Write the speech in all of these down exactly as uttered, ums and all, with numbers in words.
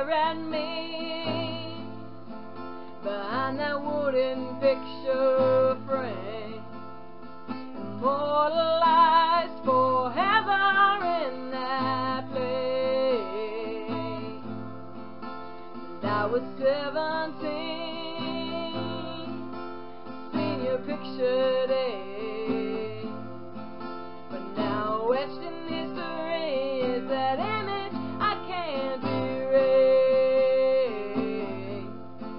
stare at me behind that wooden picture frame, immortalized forever in that place. And I was seventeen, senior picture day, but now etched in history is that image I can't erase.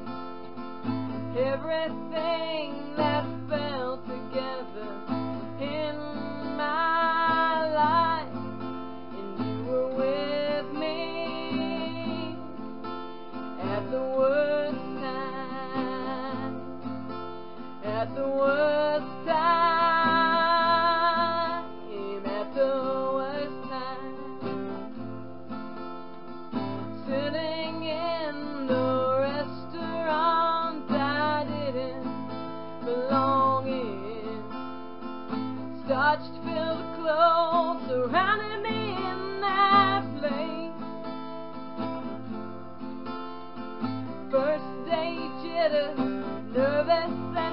Everything that fell together in my life, and you were with me at the worst time, at the worst time, at the worst time. Sitting in the restaurant I didn't belong in, starch-filled clothes surrounded me in that place. First day jitters, nervous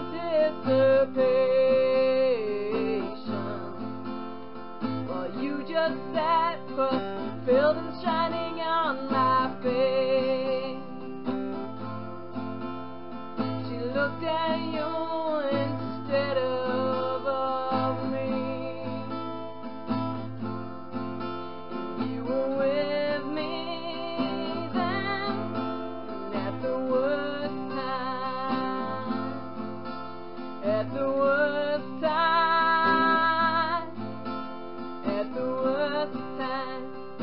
anticipation, while you just sat pus-filled and shining on my face. She looked at you instead of, of me, and you were with me then at the worst time, at the worst time, at the worst time.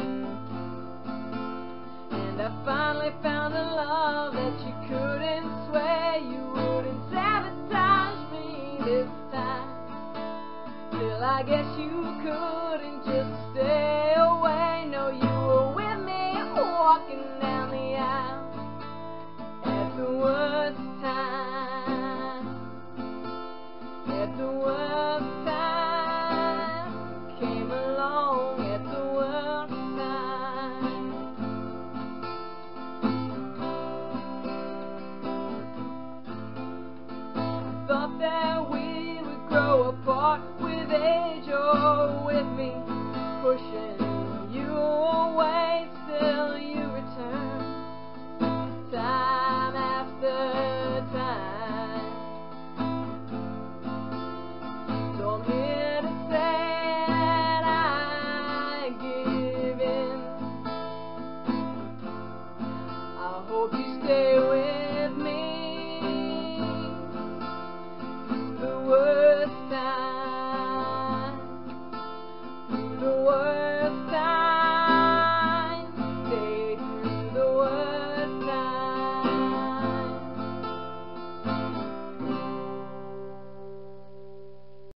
And I finally found a love that you couldn't sway. You wouldn't sabotage me this time. Still, I guess you couldn't just stay away. No, you were with me walking down the aisle at the worst time, at the worst time. Came along at the worst time. Thought that we would grow apart with age, or with me pushing you away.